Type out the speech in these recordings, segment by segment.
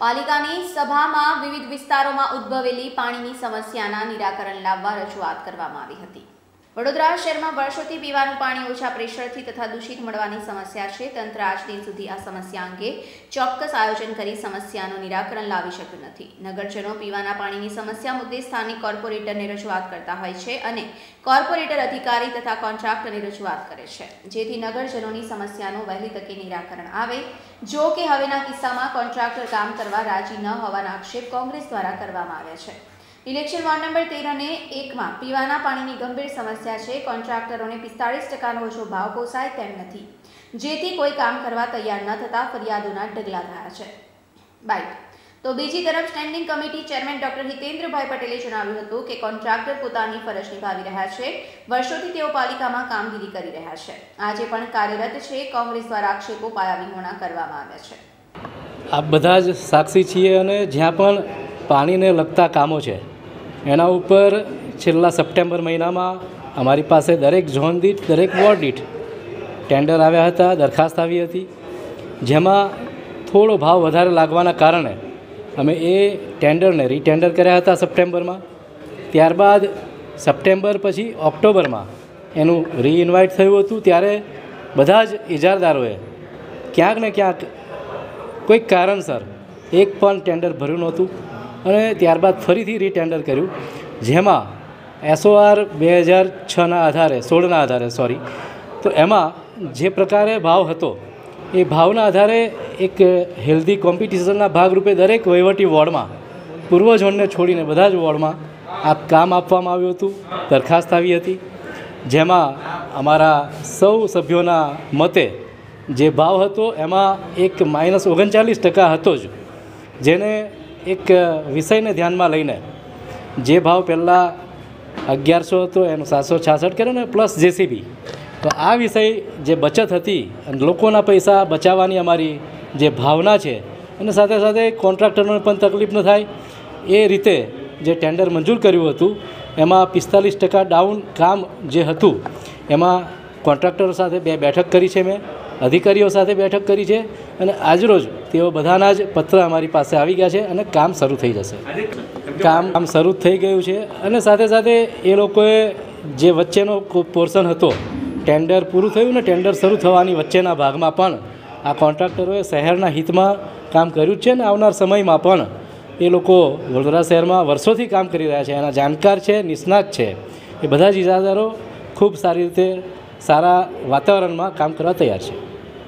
પાલિકાની સભામાં વિવિધ વિસ્તારોમાં ઉદ્ભવેલી પાણીની સમસ્યાના નિરાકરણ લાવવા રજૂઆત કરવામાં આવી હતી। વડોદરા શહેરમાં વર્ષોથી પીવાનું પાણી ઓછા પ્રેશરથી તથા દૂષિત મળવાની સમસ્યા છે। તંત્ર આજ દિન સુધી આ સમસ્યા અંગે ચોક્કસ આયોજન કરી સમસ્યાનું નિરાકરણ લાવી શક્યું નથી। નગરજનો પીવાના પાણીની સમસ્યા મુદ્દે સ્થાનિક કોર્પોરેટરને રજૂઆત કરતા હોય છે અને કોર્પોરેટર અધિકારી તથા કોન્ટ્રાક્ટરને રજૂઆત કરે છે, જેથી નગરજનોની સમસ્યાનું વહેલી તકે નિરાકરણ આવે। જો કે હવેના કિસ્સામાં કોન્ટ્રાક્ટર કામ કરવા રાજી ન હોવાના આક્ષેપ કોંગ્રેસ દ્વારા કરવામાં આવ્યા છે। ઇલેક્શન વોર્ડ નંબર 13 અને 1 માં પીવાના પાણીની ગંભીર સમસ્યા છે। કોન્ટ્રાક્ટરોને 45% ઓછો ભાવ પોસાય તેમ નથી, જેથી કોઈ કામ કરવા તૈયાર ન થતા ફરિયાદોના ઢગલા થયા છે। બાઇટ તો બીજી તરફ standing committee chairman doctor Hitendrabhai પટેલે જણાવ્યું હતું કે કોન્ટ્રાક્ટર પોતાની ફરજ નિભાવી રહ્યા છે। વર્ષોથી તેઓ પાલિકામાં કામગીરી કરી રહ્યા છે, આજે પણ કાર્યરત છે। કોંગ્રેસ દ્વારા આક્ષેપો પાયાવિહોણા કરવામાં આવ્યા છે। આપ બધા જ સાક્ષી છીએ અને જ્યાં પણ પાણીને લગતા કામો છે એના ઉપર છેલ્લા સપ્ટેમ્બર મહિનામાં અમારી પાસે દરેક ઝોન દીઠ, દરેક વોર્ડ દીઠ ટેન્ડર આવ્યા હતા, દરખાસ્ત આવી હતી, જેમાં થોડો ભાવ વધારે લાગવાના કારણે અમે એ ટેન્ડરને રીટેન્ડર કર્યા હતા સપ્ટેમ્બરમાં। ત્યારબાદ સપ્ટેમ્બર પછી ઓક્ટોબરમાં એનું રીઇન્વાઇટ થયું હતું, ત્યારે બધા જ ઇજારદારોએ ક્યાંક ને ક્યાંક કોઈક કારણસર એક પણ ટેન્ડર ભર્યું નહોતું અને ત્યારબાદ ફરીથી રીટેન્ડર કર્યું, જેમાં SOR 2006ના આધારે 16ના આધારે તો એમાં જે પ્રકારે ભાવ હતો એ ભાવના આધારે એક હેલ્ધી કોમ્પિટિશનના ભાગરૂપે દરેક વહીવટી વોર્ડમાં પૂર્વ ઝોનને છોડીને બધા જ વોર્ડમાં આ કામ આપવામાં આવ્યું હતું, દરખાસ્ત આવી હતી, જેમાં અમારા સૌ સભ્યોના મતે જે ભાવ હતો એમાં એક -39% હતો જ, જેને એક વિષયને ધ્યાનમાં લઈને જે ભાવ પહેલાં 1100 હતો એનો 766 કર્યો ને પ્લસ JCB, તો આ વિષય જે બચત હતી અને લોકોના પૈસા બચાવવાની અમારી જે ભાવના છે અને સાથે સાથે કોન્ટ્રાક્ટરોને પણ તકલીફ ન થાય એ રીતે જે ટેન્ડર મંજૂર કર્યું હતું એમાં 45% ડાઉન કામ જે હતું એમાં કોન્ટ્રાક્ટરો સાથે 2 બેઠક કરી છે, મેં અધિકારીઓ સાથે બેઠક કરી છે અને આજરોજ તેઓ બધાના જ પત્ર અમારી પાસે આવી ગયા છે અને કામ શરૂ થઈ જશે। કામ શરૂ થઈ ગયું છે અને સાથે સાથે એ લોકોએ જે વચ્ચેનો પોર્શન હતો, ટેન્ડર પૂરું થયું ને ટેન્ડર શરૂ થવાની વચ્ચેના ભાગમાં પણ આ કોન્ટ્રાક્ટરોએ શહેરના હિતમાં કામ કર્યું છે અને આવનાર સમયમાં પણ એ લોકો વડોદરા શહેરમાં વર્ષોથી કામ કરી રહ્યા છે, એના જાણકાર છે, નિષ્ણાત છે। એ બધા જ ઇજારદારો ખૂબ સારી રીતે સારા વાતાવરણમાં કામ કરવા તૈયાર છે।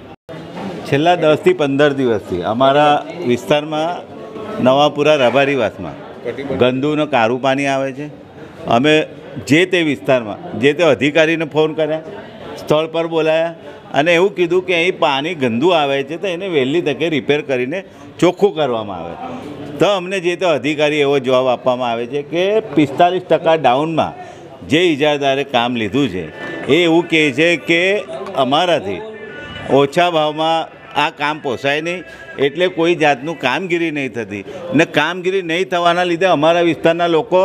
છેલ્લા 10 થી 15 દિવસથી અમારા વિસ્તારમાં નવાપુરા રબારીવાસમાં ગંદુનું કારું પાણી આવે છે। અમે જે તે વિસ્તારમાં જે તે અધિકારીને ફોન કર્યા, સ્થળ પર બોલાયા અને એવું કીધું કે અહીં પાણી ગંદુ આવે છે તો એને વહેલી તકે રિપેર કરીને ચોખ્ખું કરવામાં આવે। તો અમને જે તે અધિકારી એવો જવાબ આપવામાં આવે છે કે 45% ડાઉનમાં જે ઇજારદારે કામ લીધું છે એ એવું કહે છે કે અમારાથી ઓછા ભાવમાં આ કામ પોસાય નહીં, એટલે કોઈ જાતનું કામગીરી નહીં થતી ને કામગીરી નહીં થવાના લીધે અમારા વિસ્તારના લોકો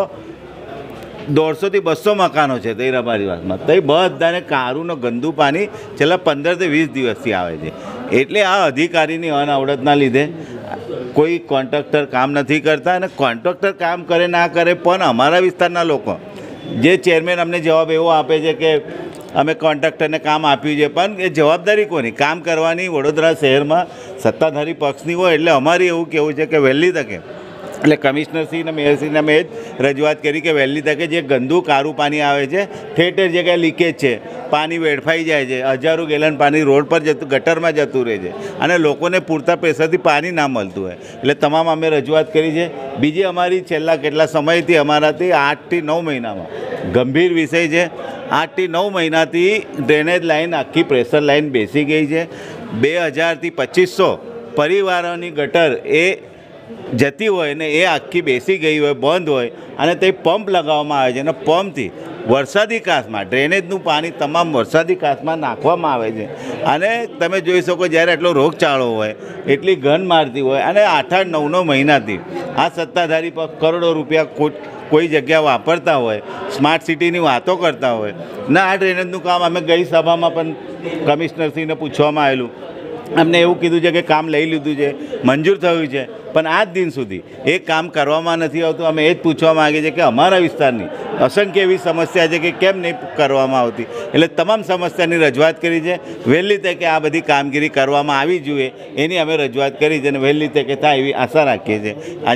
150 થી 200 મકાનો છે તે રબારીવાસમાં, તો એ બધાને કારુંનું ગંદુ પાણી છેલ્લા 15 થી 20 દિવસથી આવે છે। એટલે આ અધિકારીની અનાવડતના લીધે કોઈ કોન્ટ્રાક્ટર કામ નથી કરતા અને કોન્ટ્રાક્ટર કામ કરે ના કરે પણ અમારા વિસ્તારના લોકો જે ચેરમેન અમને જવાબ એવો આપે છે કે અમે કોન્ટ્રાક્ટરને કામ આપ્યું છે, પણ એ જવાબદારી કોની? કામ કરવાની વડોદરા શહેરમાં સત્તાધારી પક્ષની હોય। એટલે અમારી એવું કહેવું છે કે વહેલી તકે, એટલે કમિશનરશ્રીને મેયરશ્રીને મેં જ રજૂઆત કરી કે વહેલી તકે જે ગંદુ કારું પાણી આવે છે, ઠેર જગ્યાએ લીકેજ છે, પાણી વેડફાઈ જાય છે, હજારો ગેલન પાણી રોડ પર ગટરમાં જતું રહે છે અને લોકોને પૂરતા પ્રેશરથી પાણી ના મળતું હોય, એટલે તમામ અમે રજૂઆત કરી છે। બીજી અમારી છેલ્લા કેટલા સમયથી અમારાથી 8 થી 9 મહિનામાં ગંભીર વિષય છે। 8 થી 9 મહિનાથી ડ્રેનેજ લાઇન આખી પ્રેશર લાઇન બેસી ગઈ છે। 2000 થી 2500 પરિવારોની ગટર એ જતી હોય ને એ આખી બેસી ગઈ હોય, બંધ હોય અને તે પંપ લગાવવામાં આવે છે અને પંપથી વરસાદી કાચમાં ડ્રેનેજનું પાણી તમામ વરસાદી કાચમાં નાખવામાં આવે છે અને તમે જોઈ શકો જ્યારે એટલો રોગચાળો હોય, એટલી ગંધ મારતી હોય અને 8-8, 9-9 મહિનાથી આ સત્તાધારી પર કરોડો રૂપિયા કોઈ જગ્યા વાપરતા હોય, સ્માર્ટ સિટીની વાતો કરતા હોય ને આ ડ્રેનેજનું કામ અમે ગઈ સભામાં પણ કમિશનરશ્રીને પૂછવામાં આવેલું અમને એવું કીધું છે કે કામ લઈ લીધું છે, મંજૂર થયું છે, પણ આજ દિન સુધી એ કામ કરવામાં નથી આવતું. અમે એ જ પૂછવા માગીએ છીએ કે અમારા વિસ્તારની અસંખ્ય એવી સમસ્યા છે કે કેમ નહીં કરવામાં આવતી. એટલે તમામ સમસ્યાની રજૂઆત કરી છે. વહેલી તકે આ બધી કામગીરી કરવામાં આવી જોઈએ એની અમે રજૂઆત કરી છે અને વહેલી તકે થાય એવી આશા રાખીએ છીએ.